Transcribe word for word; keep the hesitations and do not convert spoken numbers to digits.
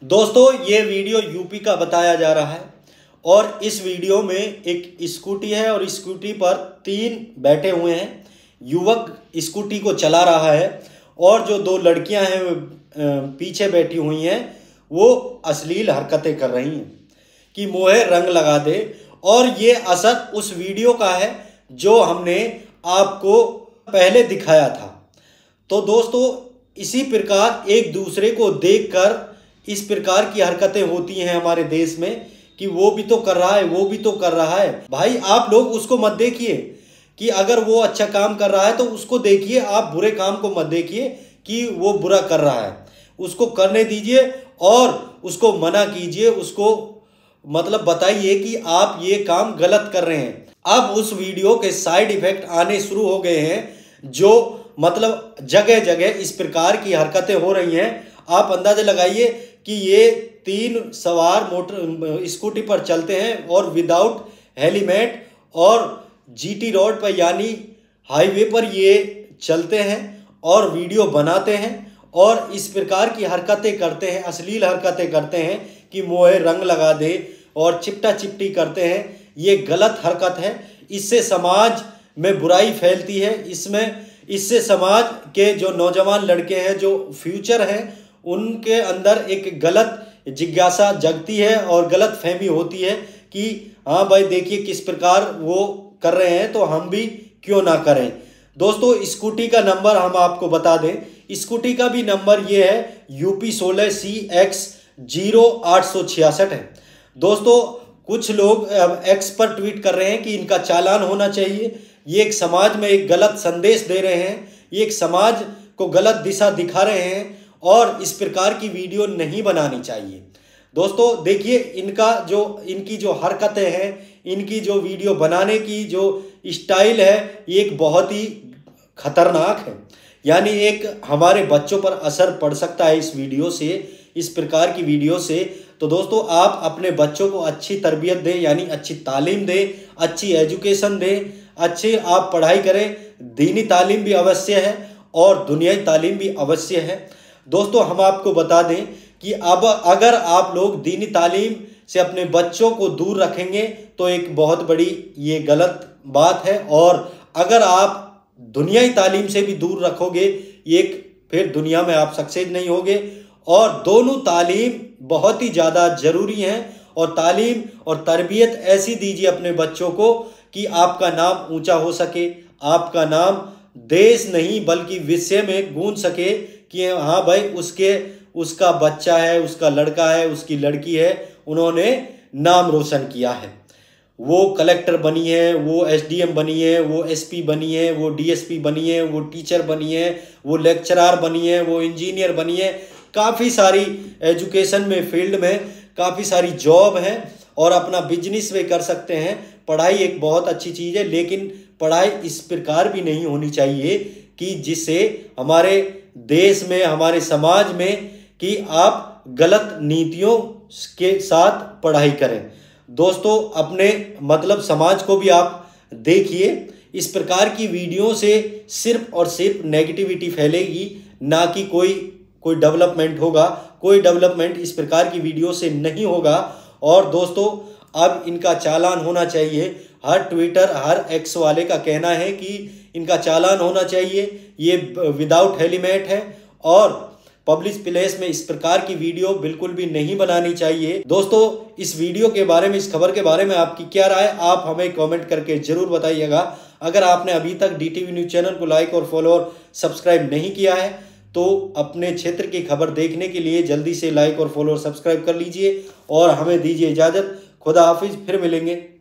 दोस्तों ये video UP का बताया जा रहा है और इस वीडियो में एक स्कूटी है और स्कूटी पर तीन बैठे हुए हैं। युवक स्कूटी को चला रहा है और जो दो लड़कियां हैं पीछे बैठी हुई हैं वो अश्लील हरकतें कर रही हैं कि मोहे रंग लगा दे। और ये असर उस वीडियो का है जो हमने आपको पहले दिखाया था। तो दोस्तों इसी प्रकार एक दूसरे को देखकर इस प्रकार की हरकतें होती हैं हमारे देश में कि वो भी तो कर रहा है वो भी तो कर रहा है। भाई आप लोग उसको मत देखिए कि अगर वो अच्छा काम कर रहा है तो उसको देखिए, आप बुरे काम को मत देखिए कि वो बुरा कर रहा है। उसको करने दीजिए और उसको मना कीजिए, उसको मतलब बताइए कि आप ये काम गलत कर रहे हैं। अब उस वीडियो के साइड इफेक्ट आने शुरू हो गए हैं जो मतलब जगह जगह इस प्रकार की हरकतें हो रही हैं। आप अंदाजा लगाइए कि ये तीन सवार मोटर स्कूटी पर चलते हैं और विदाउट हेलमेट और जीटी रोड पर यानी हाईवे पर ये चलते हैं और वीडियो बनाते हैं और इस प्रकार की हरकतें करते हैं, अश्लील हरकतें करते हैं कि मोहे रंग लगा दे और चिपटा चिपटी करते हैं। ये गलत हरकत है, इससे समाज में बुराई फैलती है। इसमें इससे समाज के जो नौजवान लड़के हैं, जो फ्यूचर हैं, उनके अंदर एक गलत जिज्ञासा जगती है और गलत फहमी होती है कि हाँ भाई देखिए किस प्रकार वो कर रहे हैं तो हम भी क्यों ना करें। दोस्तों स्कूटी का नंबर हम आपको बता दें, स्कूटी का भी नंबर ये है यूपी सोलह सी एक्स जीरो आठ सौ छियासठ है। दोस्तों कुछ लोग एक्स पर ट्वीट कर रहे हैं कि इनका चालान होना चाहिए। ये एक समाज में एक गलत संदेश दे रहे हैं, ये एक समाज को गलत दिशा दिखा रहे हैं और इस प्रकार की वीडियो नहीं बनानी चाहिए। दोस्तों देखिए इनका जो इनकी जो हरकतें हैं, इनकी जो वीडियो बनाने की जो स्टाइल है, ये एक बहुत ही खतरनाक है। यानी एक हमारे बच्चों पर असर पड़ सकता है इस वीडियो से, इस प्रकार की वीडियो से। तो दोस्तों आप अपने बच्चों को अच्छी तरबियत दें, यानी अच्छी तालीम दें, अच्छी एजुकेशन दें, अच्छी आप पढ़ाई करें। दीनी तालीम भी अवश्य है और दुनियाई तालीम भी अवश्य है। दोस्तों हम आपको बता दें कि अब अगर आप लोग दीनी तालीम से अपने बच्चों को दूर रखेंगे तो एक बहुत बड़ी ये गलत बात है, और अगर आप दुनियाई तालीम से भी दूर रखोगे एक फिर दुनिया में आप सक्सेस नहीं होगे। और दोनों तालीम बहुत ही ज़्यादा ज़रूरी हैं और तालीम और तरबियत ऐसी दीजिए अपने बच्चों को कि आपका नाम ऊंचा हो सके, आपका नाम देश नहीं बल्कि विश्व में गूंज सके कि हाँ भाई उसके उसका बच्चा है, उसका लड़का है, उसकी लड़की है, उन्होंने नाम रोशन किया है। वो कलेक्टर बनी है, वो एसडीएम बनी है, वो एसपी बनी है, वो डीएसपी बनी है, वो टीचर बनी है, वो लेक्चरर बनी है, वो इंजीनियर बनी है। काफ़ी सारी एजुकेशन में फील्ड में काफ़ी सारी जॉब है और अपना बिजनेस वे कर सकते हैं। पढ़ाई एक बहुत अच्छी चीज़ है, लेकिन पढ़ाई इस प्रकार भी नहीं होनी चाहिए कि जिससे हमारे देश में, हमारे समाज में कि आप गलत नीतियों के साथ पढ़ाई करें। दोस्तों अपने मतलब समाज को भी आप देखिए, इस प्रकार की वीडियो से सिर्फ और सिर्फ नेगेटिविटी फैलेगी, ना कि कोई कोई डेवलपमेंट होगा। कोई डेवलपमेंट इस प्रकार की वीडियो से नहीं होगा। और दोस्तों अब इनका चालान होना चाहिए। हर ट्विटर हर एक्स वाले का कहना है कि इनका चालान होना चाहिए। ये विदाउट हेलमेट है और पब्लिक प्लेस में इस प्रकार की वीडियो बिल्कुल भी नहीं बनानी चाहिए। दोस्तों इस वीडियो के बारे में, इस खबर के बारे में आपकी क्या राय, आप हमें कमेंट करके जरूर बताइएगा। अगर आपने अभी तक डीटीवी न्यूज़ चैनल को लाइक और फॉलो और सब्सक्राइब नहीं किया है तो अपने क्षेत्र की खबर देखने के लिए जल्दी से लाइक और फॉलो और सब्सक्राइब कर लीजिए और हमें दीजिए इजाज़त। खुदा हाफिज, फिर मिलेंगे।